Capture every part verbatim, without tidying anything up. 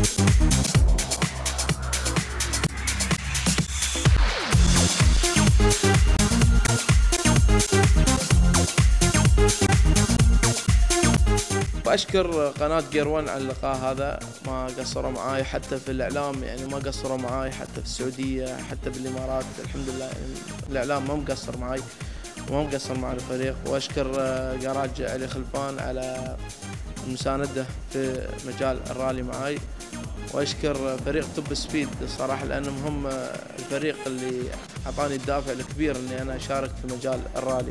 واشكر قناة جير ون على اللقاء هذا، ما قصروا معاي حتى في الاعلام، يعني ما قصروا معاي حتى في السعودية حتى بالامارات، الحمد لله يعني الاعلام ما مقصر معاي وما مقصر مع الفريق. واشكر جراج علي خلفان على المساندة في مجال الرالي معاي، واشكر فريق توب سبيد الصراحة لانهم هم الفريق اللي اعطاني الدافع الكبير اني انا اشارك في مجال الرالي.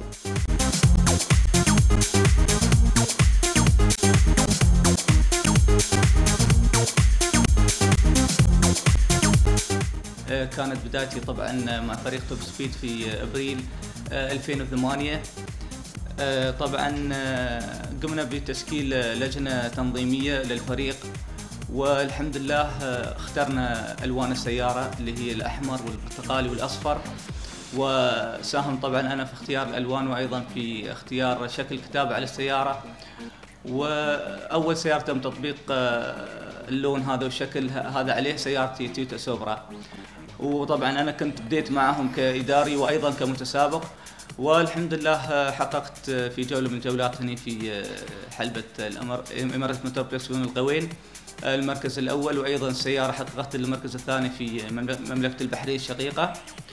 كانت بدايتي طبعا مع فريق توب سبيد في ابريل ألفين وثمانية. طبعا قمنا بتشكيل لجنة تنظيمية للفريق، والحمد لله اخترنا الوان السيارة اللي هي الاحمر والبرتقالي والاصفر، وساهم طبعا انا في اختيار الالوان وايضا في اختيار شكل كتابة على السيارة. واول سيارة تم تطبيق اللون هذا والشكل هذا عليه سيارتي تويوتا سوبرا، وطبعا انا كنت بديت معهم كاداري وايضا كمتسابق، والحمد لله حققت في جوله من الجولات هنا في حلبة الامارات موتوربلكس بن القوين المركز الاول، وايضا السياره حققت المركز الثاني في مملكه البحرين الشقيقه.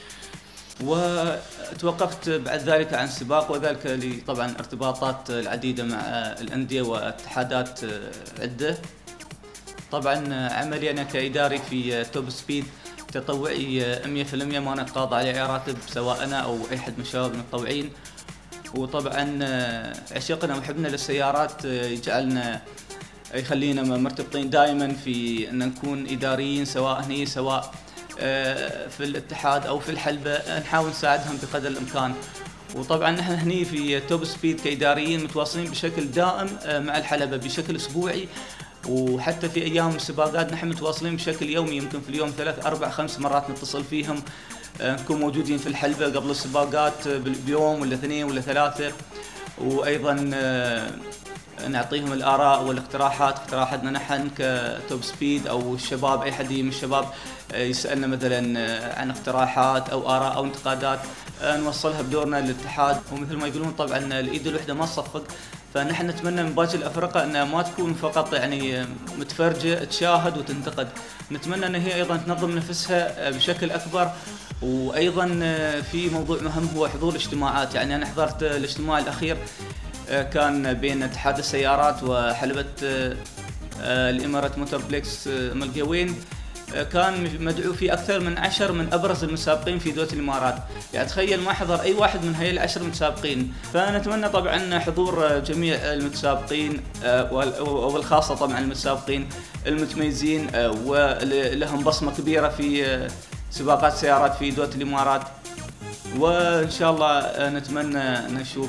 وتوقفت بعد ذلك عن السباق، وذلك لي طبعا ارتباطات العديده مع الانديه واتحادات عده. طبعا عملي انا كاداري في توب سبيد تطوعي مية بالمية، ما نقاض عليه اي راتب سواء انا او اي حد من الشباب المتطوعين. وطبعا عشقنا وحبنا للسيارات يجعلنا يخلينا مرتبطين دائما في ان نكون اداريين، سواء هني سواء في الاتحاد او في الحلبة، نحاول نساعدهم بقدر الامكان. وطبعا نحن هني في توب سبيد كاداريين متواصلين بشكل دائم مع الحلبة بشكل اسبوعي، وحتى في ايام السباقات نحن متواصلين بشكل يومي، يمكن في اليوم ثلاث اربع خمس مرات نتصل فيهم، نكون موجودين في الحلبة قبل السباقات بيوم ولا اثنين ولا ثلاثة، وايضا نعطيهم الاراء والاقتراحات، اقتراحاتنا نحن كتوب سبيد او الشباب، اي حد من الشباب يسالنا مثلا عن اقتراحات او اراء او انتقادات نوصلها بدورنا للاتحاد. ومثل ما يقولون طبعا الايد الوحده ما تصفق، فنحن نتمنى من باقي الافرقه انها ما تكون فقط يعني متفرجه تشاهد وتنتقد، نتمنى ان هي ايضا تنظم نفسها بشكل اكبر. وايضا في موضوع مهم هو حضور الاجتماعات، يعني انا حضرت الاجتماع الاخير كان بين اتحاد السيارات وحلبة الامارات موتوربلكس من القوين، كان مدعو فيه اكثر من عشر من ابرز المسابقين في دولة الامارات، يعني تخيل ما حضر اي واحد من هاي العشر متسابقين. فنتمنى طبعا حضور جميع المتسابقين وبالخاصة طبعا المتسابقين المتميزين ولهم بصمة كبيرة في سباقات السيارات في دولة الامارات، وان شاء الله نتمنى نشوف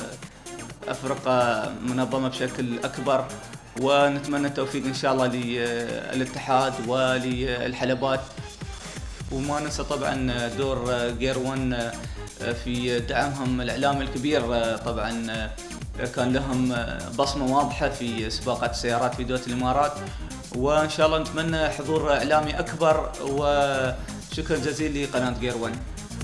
أفرقة منظمة بشكل أكبر، ونتمنى التوفيق إن شاء الله للاتحاد وللحلبات. وما ننسى طبعا دور جير ون في دعمهم الإعلامي الكبير، طبعا كان لهم بصمة واضحة في سباقات السيارات في دولة الإمارات، وإن شاء الله نتمنى حضور إعلامي أكبر. وشكرا جزيلا لقناة جير ون.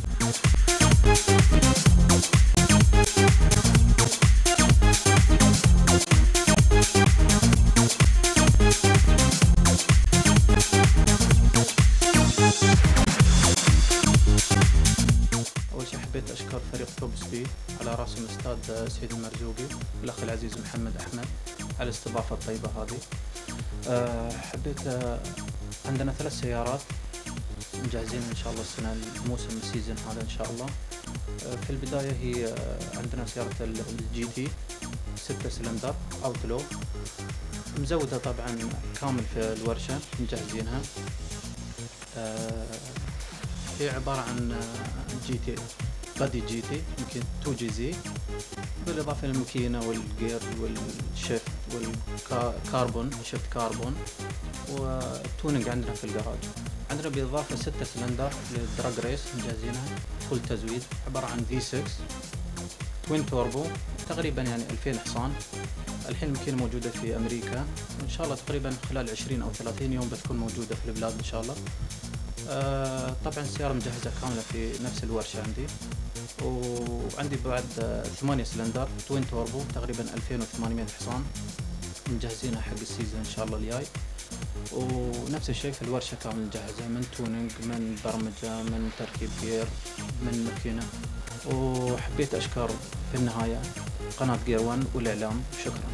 حبيت أشكر فريق توب سبيد على رأسهم الأستاذ سيد المرزوقي والأخ العزيز محمد أحمد على الاستضافة الطيبة هذه. أه حبيت أه عندنا ثلاث سيارات مجهزين إن شاء الله السنة الموسم السيزون هذا إن شاء الله. أه في البداية هي أه عندنا سيارة الجي تي ستة سلندر أوتلو مزودة طبعا كامل في الورشة مجهزينها. أه هي عبارة عن جي تي بادي جي تي يمكن تو جي زي، بالإضافة للماكينة والجير والشيفت والكاربون شيفت كاربون، والتونينج عندنا في الجراج. عندنا بالإضافة ستة سلندر للدراج ريس مجهزينها فول تزويد، عبارة عن في ستة توين توربو تقريبا يعني ألفين حصان. الحين الماكينة موجودة في أمريكا، إن شاء الله تقريبا خلال عشرين أو ثلاثين يوم بتكون موجودة في البلاد إن شاء الله. آه طبعا السيارة مجهزة كاملة في نفس الورشة عندي، وعندي بعد ثمانية سلندر توين توربو تقريبا ألفين وثمانمائة حصان مجهزينها حق السيزون إن شاء الله الجاي. ونفس الشيء في الورشة كامل مجهزة، من تونينج، من برمجة، من تركيب جير، من ماكينة. وحبيت أشكر في النهاية قناة جير ون والإعلام، شكرا.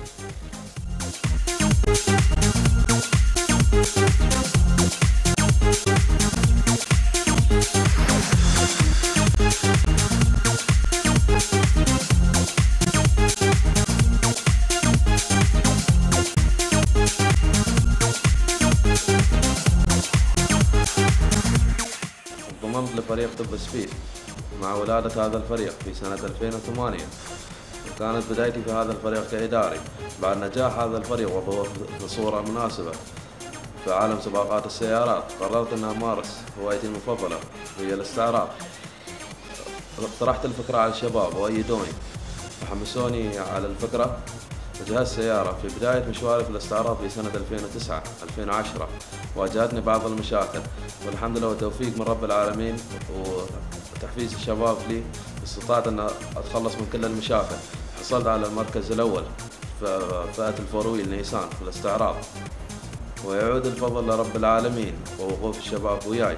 انضممت لفريق توب سبيد مع ولادة هذا الفريق في سنة ألفين وثمانية، وكانت بدايتي في هذا الفريق كإداري. بعد نجاح هذا الفريق وظهور في صورة مناسبة في عالم سباقات السيارات، قررت أن أمارس هوايتي المفضلة وهي الاستعراض. اقترحت الفكرة على الشباب وأيدوني وحمسوني على الفكرة، وجهزت سيارة. في بداية مشواري في الاستعراض في سنة ألفين وتسعة ألفين وعشرة واجهتني بعض المشاكل، والحمد لله وتوفيق من رب العالمين وتحفيز الشباب لي استطعت أن أتخلص من كل المشاكل. حصلت على المركز الأول في فئة الفورويل نيسان في الاستعراض، ويعود الفضل لرب العالمين ووقوف الشباب وياي.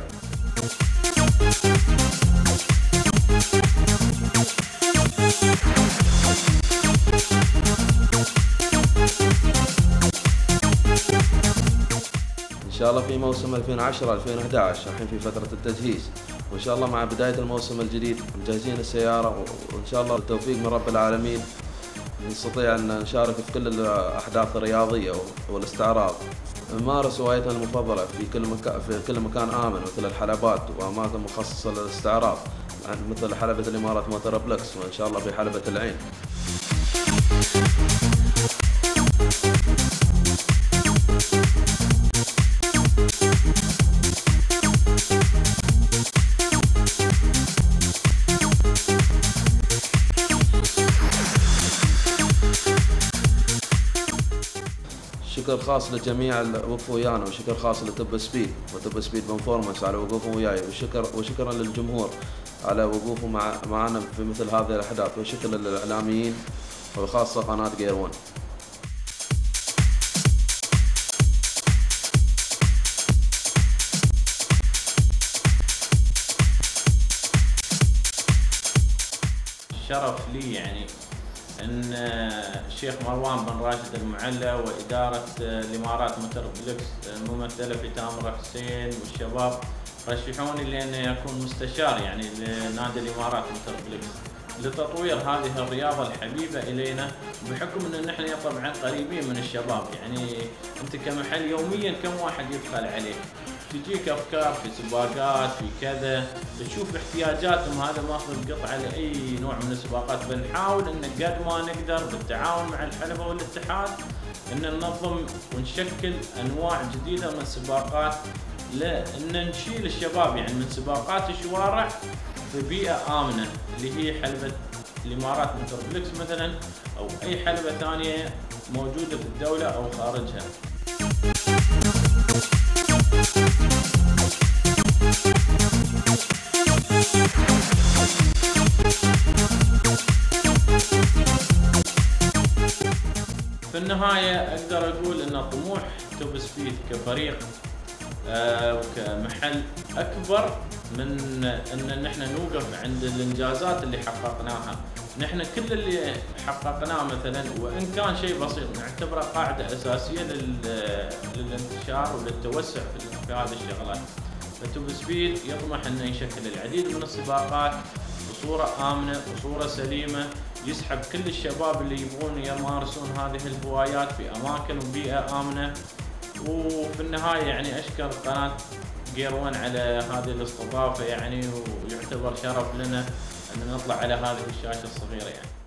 إن شاء الله في موسم ألفين وعشرة ألفين وأحد عشر الحين في فترة التجهيز، وإن شاء الله مع بداية الموسم الجديد مجهزين السيارة، وإن شاء الله بالتوفيق من رب العالمين نستطيع أن نشارك في كل الأحداث الرياضية والاستعراض. نمارس هوايتنا المفضلة في كل مكان في كل مكان آمن، مثل الحلبات وأماكن مخصصة للاستعراض مثل حلبة الإمارات موتوربلكس، وإن شاء الله في حلبة العين. شكر خاص لجميع اللي وقفوا ويانا، وشكر خاص لتوب سبيد وتوب سبيد بنفورمانس على وقوفهم وياي، وشكر وشكرا للجمهور على وقوفه مع معنا في مثل هذه الاحداث، وشكرا للاعلاميين وبخاصه قناه جير ون. شرف لي يعني ان الشيخ مروان بن راشد المعلى واداره الامارات موتوربلكس الممثله في تامر حسين والشباب رشحوني لاني اكون مستشار يعني لنادي الامارات موتوربلكس لتطوير هذه الرياضه الحبيبه الينا، بحكم ان نحن طبعا قريبين من الشباب. يعني انت كمحل يوميا كم واحد يدخل عليه، تجيك افكار في سباقات في كذا، تشوف احتياجاتهم، هذا ماخذ قطعه لاي نوع من السباقات. بنحاول ان قد ما نقدر بالتعاون مع الحلبه والاتحاد ان ننظم ونشكل انواع جديده من السباقات، لان نشيل الشباب يعني من سباقات الشوارع في بيئه امنه اللي هي حلبه الامارات موتوربلكس مثلا، او اي حلبه ثانيه موجوده في الدوله او خارجها. في النهاية أقدر أقول أن طموح توب سبيد كفريق آه وكمحل أكبر من أن نحن نوقف عند الإنجازات اللي حققناها. نحن كل اللي حققناه مثلا وإن كان شيء بسيط نعتبره قاعدة أساسية للانتشار وللتوسع في هذه الشغلات. فتوب سبيد يطمح أنه يشكل العديد من السباقات بصورة آمنة وصورة سليمة، يسحب كل الشباب اللي يبغون يمارسون هذه الهوايات في أماكن وبيئة آمنة. وفي النهاية يعني أشكر قناة جير ون على هذه الاستضافة يعني، ويعتبر شرف لنا أن نطلع على هذه الشاشة الصغيرة يعني.